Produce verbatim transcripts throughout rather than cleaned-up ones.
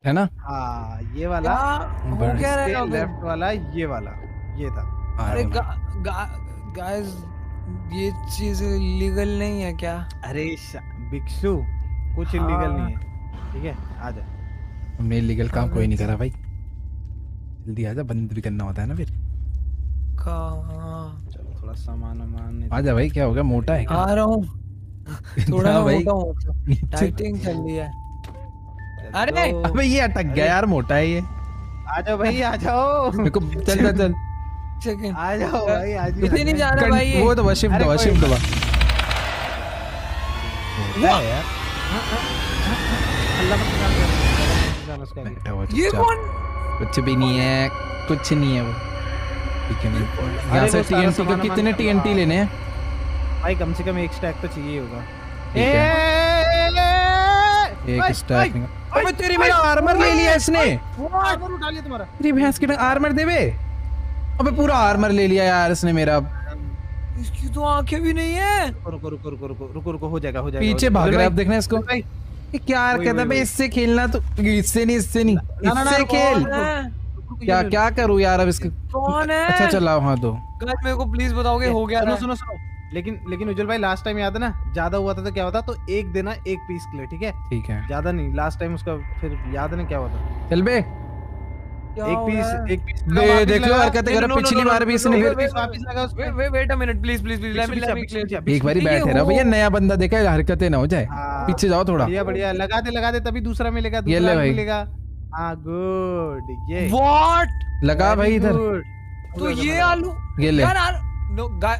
है ना? हाँ ये वाला बड़े- क्या रहा है लेफ्ट वाला ये वाला ये था। अरे गाइस ये चीज लीगल नहीं है क्या? अरे भिक्षु कुछ हाँ। इलीगल नहीं है, ठीक है आ जा। हमने इलीगल काम कोई नहीं करा भाई, जल्दी आजा, बंद भी करना होता है ना फिर। कहाँ? चलो थोड़ा सामान वामान आजा भाई, क्या हो गया, मोटा है क्या? आ रहा हूँ थोड़ा जा भाई, मोटा हूँ, डाइटिंग चल रही है। अरे तो- अबे ये अटक गया यार, मोटा है ये। आ जाओ भाई आ जाओ मेरे को चल चल चल सेकंड आ जाओ भाई आज ही इसे नहीं जा रहा भाई ये। वो दबा, शिफ्ट अरे दबा, कोई- शिफ्ट दबा। यार अल्लाह मत काम कर उसका भी। बैठा हुआ ये चुपचाप। कौन? कुछ भी नहीं है, कुछ नहीं है वो। ठीक है, मैं यहाँ अरे से वो सारा टीएनटी को सामान कितने वामान टीएनटी करवा। लेने हैं? भाई कम से कम एक स्टैक तो चाहिए होगा। ठीक एक स्टैक नहीं। अबे तेरी मेरा आर्मर ले लिया इसने। आर्मर उठा लिया तुम्हारा। तेरी भैंस की आर्मर दे बे। अबे पूरा आर्मर ले लिया यार इसने मेरा। इसकी तो आंखें भी नहीं है। रुको रुको रुको रुको रुको रुको रुको हो जाएगा हो जाएगा। पीछे हो भाग जाएगा। रहा है, अब देखना इसको। भाई ये क्या वही, कहता है वही, बे, वही। इससे खेलना तो इससे नहीं, इससे नहीं, ना, ना, इससे रुको, खेल। रुको, है? रुको, ये क्या ले लो। क्या करूँ यार अब इसको? कौन है? अच्छा चलाओ, हाँ दो। गाइस मेरे को प्लीज बताओगे हो गया सुनो ना? सुनो सुनो लेकिन लेकिन उज्जवल भाई लास्ट टाइम याद है ना, ज्यादा हुआ था तो क्या होता, तो एक देना एक पीस के लिए, ठीक है? ठीक है, ज्यादा नहीं, लास्ट टाइम उसका फिर याद है ना क्या हुआ था। चल बे। क्या एक हो पीस रहा है? एक पीस बे देख लो हरकतें कर, no, no, पिछली no, no, बार भी no, इसने no, फिर wait, वापस लगा उसपे। Wait wait a minute please please please let me let me पीछे, क्लियर। पीछे, एक बारी ठीक है, बैठे रहा वो- भैया, नया बंदा देखा है, हरकतें ना हो जाए। हाँ, पीछे जाओ थोड़ा। बढ़िया बढ़िया लगा दे लगा दे तभी दूसरा मिलेगा, ये ले दूसरा भाई। मिलेगा। हाँ गुड ये व्हाट? लगा भाई इधर, तो ये आलू ये ले, यार नो गाइस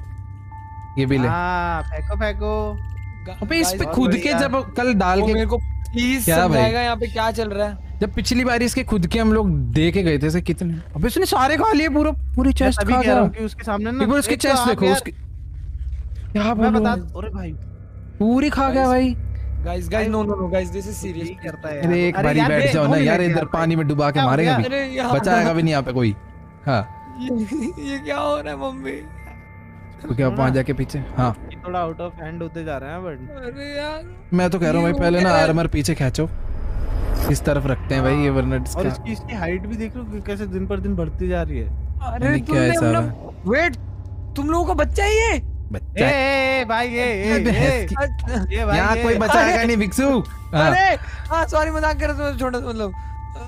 ये भी ले। हाँ फेंको फेंको। अबे इस पे बहुत खुद के बढ़िया। जब कल डाल के, मेरे को प्लीज क्या भाई? समझाएगा यहाँ पे क्या चल रहा है? जब पिछली बार इसके खुद के हम लोग दे के गए थे से कितने, अबे इसने सारे खा लिए, पूरा पूरी चेस्ट तभी खा कह रहा गया। हूँ कि उसके सामने ना एक बार उसकी एक तो चेस्ट आप देखो, यार- उसकी क्या मैं बोलूं, बता अरे भाई पूरी खा गया भाई। Guys guys no no no guys this is serious. ठीक करता है अरे यार। एक अरे बारी यार, बैठ दे- जाओ दो ना यार, मिनट इधर यार पानी में डुबा के क्या हो मारेगा गया? भी, अरे यार बचाएगा भी नहीं यहाँ पे कोई। हाँ ये ये क्या हो रहा है मम्मी? तो क्या वहां जाके पीछे, हाँ ये थोड़ा आउट ऑफ हैंड होते जा रहे हैं बट अरे यार मैं तो कह रहा हूँ ये भाई हो पहले ना गया है। आर्मर पीछे खींचो, इस तरफ रखते हैं भाई ये, वरना और इसका इसकी इसकी हाइट भी देख लो कि कैसे दिन पर दिन बढ़ती जा रही है। अरे नहीं, क्या तुमने ऐसा मतलब वेट तुम लोगों का बच्चा ही है? बच्चा ए, है। ए, ए भाई ये ये अबे ये इसकी- अच्छा, ये भाई यहाँ ये- कोई बचाएगा नहीं भिक्षु। हाँ, अरे हाँ सॉरी मजाक कर रहा था छोटा सा मतलब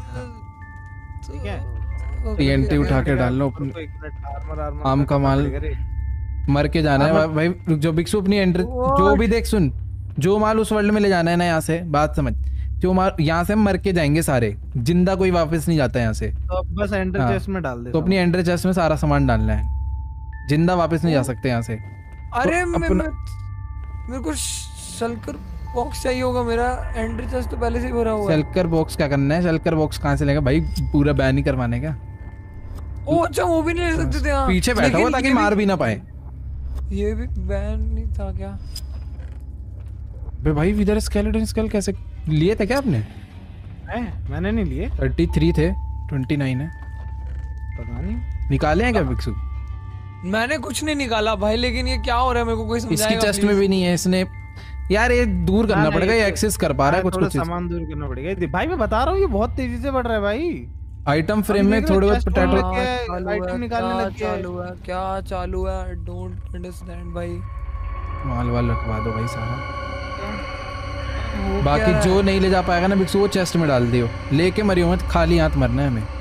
ठीक है। टीएनटी उठा के डाल लो अपने, रुको एक मिनट, आर्मर आर्मर आम का माल मर के जाना है भाई। रुक जो भिक्षु अपनी एंट्री, जो भी देख सुन, जो माल उस वर्ल्ड में ले जाना है ना, यहाँ से बात समझ, जो माल यहाँ से हम मर के जाएंगे सारे, जिंदा कोई वापस नहीं जाता यहाँ से। तो अब बस एंटर हाँ। चेस्ट में डाल दे तो अपनी एंट्री चेस्ट में सारा सामान डालना है, जिंदा वापस नहीं जा सकते यहाँ से। अरे तो मैं अपना- मैं- मेरे को शल्कर बॉक्स चाहिए होगा, मेरा एंट्री चेस्ट तो पहले से ही भरा हुआ है। शेल्कर बॉक्स क्या करना है? शेल्कर बॉक्स कहाँ से लेगा भाई, पूरा बैन ही करवाने का। ओ अच्छा वो भी नहीं ले सकते थे हाँ। पीछे बैठा हुआ लेकिन ताकि ये मार भी ना पाए। भी- ये भी बैन नहीं था क्या? बे भाई इधर स्केलेटन स्केल कैसे लिए थे क्या आपने? है मैंने नहीं लिए, तैंतीस थे, उनतीस है, पता नहीं। निकाले हैं क्या भिक्षु? मैंने कुछ नहीं निकाला भाई, लेकिन ये क्या हो रहा है मेरे को कोई इसकी समझाएगा चेस्ट में भी नहीं है, इसने यार ये दूर करना हाँ, पड़ेगा, ये ये तो- एक्सेस कर पा रहा है कुछ थोड़ा कुछ। सामान दूर करना पड़ेगा ये भाई, मैं बता रहा हूँ ये बहुत तेजी से बढ़ रहा है भाई। आइटम फ्रेम में देख रहे थोड़े हो, बहुत chest पोटैटो, में- क्या के चालू आइटम है, निकालने क्या लग गया है। चालू है, क्या चालू है, डोंट अंडरस्टैंड भाई। माल वाल रखवा दो भाई सारा। वो बाकी क्या जो है? नहीं ले जा पाएगा ना भिक्षु, वो चेस्ट में डाल दियो, लेके मरियो मत, खाली हाथ मरना है हमें।